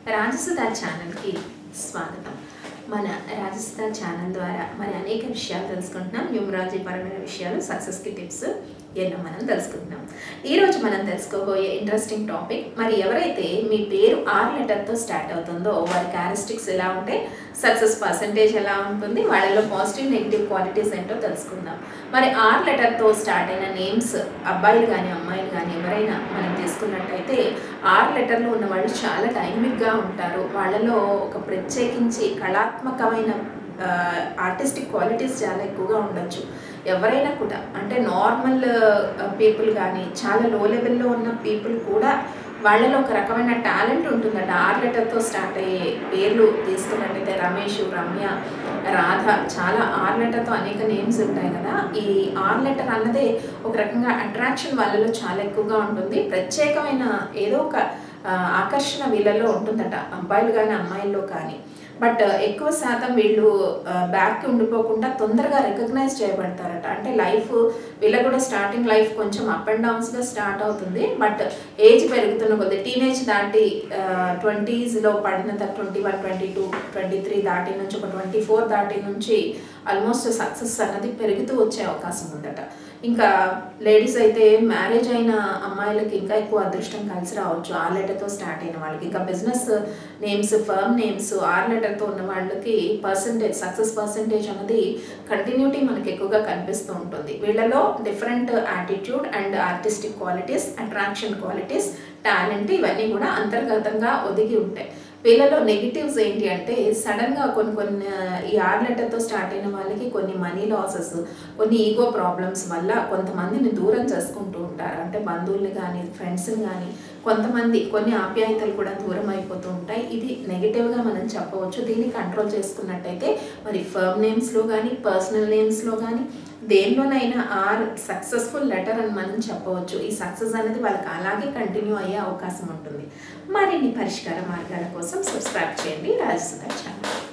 రాజసుధా ఛానల్కి స్వాగతం. మన రాజసుధా ఛానల్ ద్వారా మరి అనేక విషయాలు తెలుసుకుంటున్నాం. న్యూమరాలజీ పరమైన విషయాలు, సక్సెస్కి టిప్స్ ఎన్నో మనం తెలుసుకుంటున్నాం. ఈరోజు మనం తెలుసుకోబోయే ఇంట్రెస్టింగ్ టాపిక్, మరి ఎవరైతే మీ పేరు 6 లెటర్తో స్టార్ట్ అవుతుందో వారి క్యారెక్టరిస్టిక్స్ ఎలా ఉంటాయి, సక్సెస్ పర్సంటేజ్ ఎలా ఉంటుంది, వాళ్ళలో పాజిటివ్ నెగిటివ్ క్వాలిటీస్ ఏంటో తెలుసుకుందాం. మరి 6 లెటర్తో స్టార్ట్ అయిన నేమ్స్ అబ్బాయిలు కానీ అమ్మాయిలు కానీ ఎవరైనా మనం తీసుకున్నట్టయితే 6 లెటర్లు ఉన్న వాళ్ళు చాలా డైనమిక్గా ఉంటారు. వాళ్ళలో ఒక ప్రత్యేకించి కళాత్మకమైన ఆర్టిస్టిక్ క్వాలిటీస్ చాలా ఎక్కువగా ఉండొచ్చు. ఎవరైనా కూడా అంటే నార్మల్ పీపుల్ కానీ చాలా లో లెవెల్లో ఉన్న పీపుల్ కూడా వాళ్ళలో ఒక రకమైన టాలెంట్ ఉంటుందట. 6 లెటర్తో స్టార్ట్ అయ్యే పేర్లు తీసుకున్నట్టయితే రమేష్, రమ్య, రాధ, చాలా 6 లెటర్తో అనేక నేమ్స్ ఉంటాయి కదా. ఈ 6 లెటర్ అన్నదే ఒక రకంగా అట్రాక్షన్ వాళ్ళలో చాలా ఎక్కువగా ఉంటుంది. ప్రత్యేకమైన ఏదో ఒక ఆకర్షణ వీళ్ళలో ఉంటుందట, అబ్బాయిలు కానీ అమ్మాయిల్లో కానీ. బట్ ఎక్కువ శాతం వీళ్ళు బ్యాక్కి ఉండిపోకుండా తొందరగా రికగ్నైజ్ చేయబడతారట. అంటే లైఫ్ వీళ్ళ కూడా స్టార్టింగ్ లైఫ్ కొంచెం అప్ అండ్ డౌన్స్గా స్టార్ట్ అవుతుంది. బట్ ఏజ్ పెరుగుతున్న కొద్ది టీనేజ్ దాటి 20స్లో పడిన తర్వాత 21, 22, 23 దాటి నుంచి ఒక 24 దాటి నుంచి ఆల్మోస్ట్ సక్సెస్ అన్నది పెరుగుతూ వచ్చే అవకాశం ఉందట. ఇంకా లేడీస్ అయితే మ్యారేజ్ అయిన అమ్మాయిలకి ఇంకా ఎక్కువ అదృష్టం కలిసి రావచ్చు 6 లెటర్తో స్టార్ట్ అయిన వాళ్ళకి. ఇంకా బిజినెస్ నేమ్స్, ఫర్మ్ నేమ్స్ 6 లెటర్తో ఉన్న వాళ్ళకి సక్సెస్ పర్సంటేజ్ అన్నది కంటిన్యూటీ మనకి ఎక్కువగా కనిపిస్తూ ఉంటుంది. వీళ్ళలో different attitude and artistic qualities, attraction qualities, talent ఇవన్నీ కూడా అంతర్గతంగా ఒదిగి ఉంటాయి. వీళ్ళలో నెగిటివ్స్ ఏంటి అంటే సడన్గా కొన్ని ఈ 6 లెటర్తో స్టార్ట్ అయిన వాళ్ళకి కొన్ని మనీ లాసెస్, కొన్ని ఈగో ప్రాబ్లమ్స్ వల్ల కొంతమందిని దూరం చేసుకుంటూ ఉంటారు. అంటే బంధువుల్ని కానీ ఫ్రెండ్స్ని కానీ కొంతమంది కొన్ని ఆప్యాయతలు కూడా దూరం అయిపోతూ ఉంటాయి. ఇది నెగిటివ్గా మనం చెప్పవచ్చు. దీన్ని కంట్రోల్ చేసుకున్నట్టయితే మరి ఫర్మ్ నేమ్స్లో కానీ పర్సనల్ నేమ్స్లో కానీ దేనిలోనైనా 6 సక్సెస్ఫుల్ లెటర్ అని మనం చెప్పవచ్చు. ఈ సక్సెస్ అనేది వాళ్ళకి అలాగే కంటిన్యూ అయ్యే అవకాశం ఉంటుంది. మరిన్ని పరిష్కార మార్గాల కోసం సబ్స్క్రైబ్ చేయండి రాజసుధా ఛానల్.